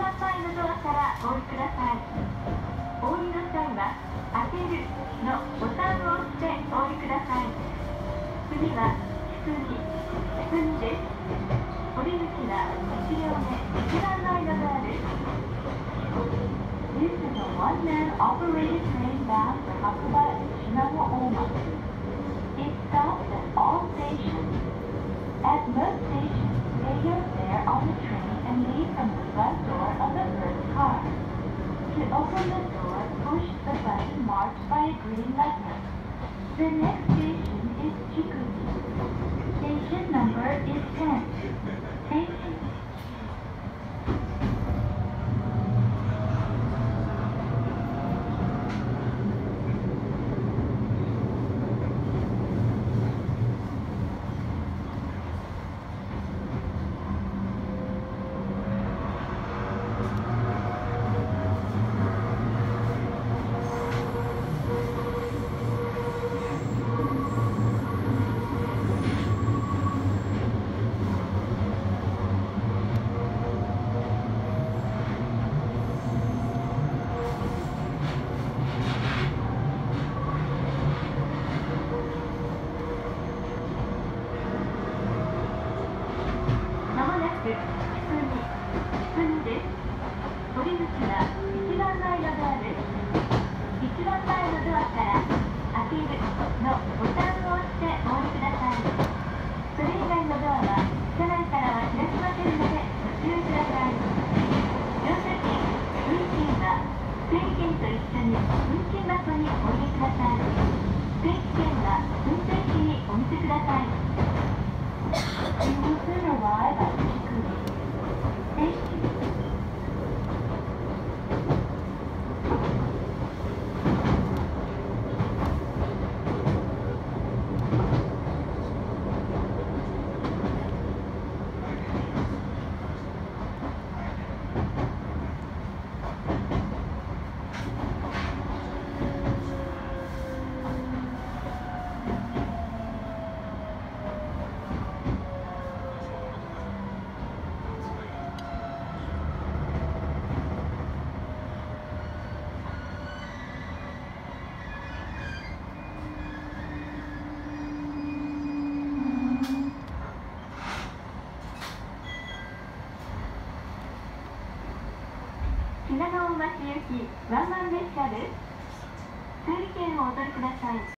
番前のドアからお降りください。お降りの際は開けるのボタンを押してお降りください。次は羊です。降り口は1両目一番前のドアです。This is a one-man operated train bound for Hakuba Shinawa-Oma. It stops at all stations. At most stations, pay your fare on the train and leave from the front door of the first car. To open the door, push the button marked by a green letter. The next station is Chikuji. Station number is 10. Thank you. 羊です。降り口は一番前のドアです。一番前のドアから開けるのボタンを押してお降りください。それ以外のドアは車内からは開きませんのでご注意ください。乗車券、運賃は整理券と一緒に運賃箱にお入れください。整理券は運転士にお見せください。You will soon arrive at Chikuji. Thank you. 品川町行きワンマン列車です。整理券をお取りください。